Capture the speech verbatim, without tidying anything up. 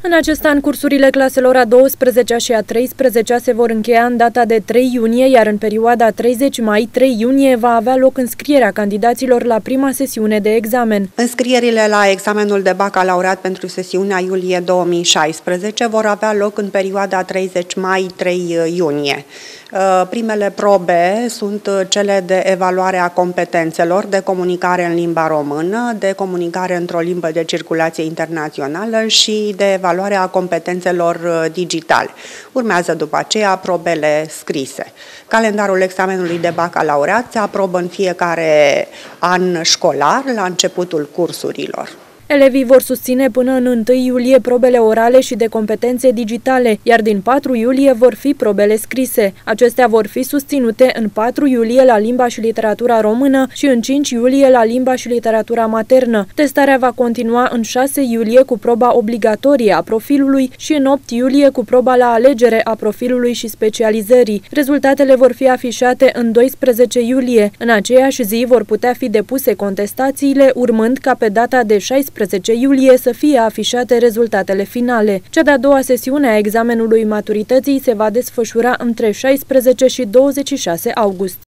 În acest an, cursurile claselor a douăsprezecea și a treisprezecea se vor încheia în data de trei iunie, iar în perioada treizeci mai - trei iunie va avea loc înscrierea candidaților la prima sesiune de examen. Înscrierile la examenul de bacalaureat pentru sesiunea iulie două mii șaisprezece vor avea loc în perioada treizeci mai - trei iunie. Primele probe sunt cele de evaluare a competențelor de comunicare în limba română, de comunicare într-o limbă de circulație internațională și de evaluare a competențelor digitale. Urmează după aceea probele scrise. Calendarul examenului de bacalaureat se aprobă în fiecare an școlar, la începutul cursurilor. Elevii vor susține până în întâi iulie probele orale și de competențe digitale, iar din patru iulie vor fi probele scrise. Acestea vor fi susținute în patru iulie la limba și literatura română și în cinci iulie la limba și literatura maternă. Testarea va continua în șase iulie cu proba obligatorie a profilului și în opt iulie cu proba la alegere a profilului și specializării. Rezultatele vor fi afișate în doisprezece iulie. În aceeași zi vor putea fi depuse contestațiile, urmând ca pe data de șaisprezece iulie să fie afișate rezultatele finale. Cea de-a doua sesiune a examenului maturității se va desfășura între șaisprezece și douăzeci și șase august.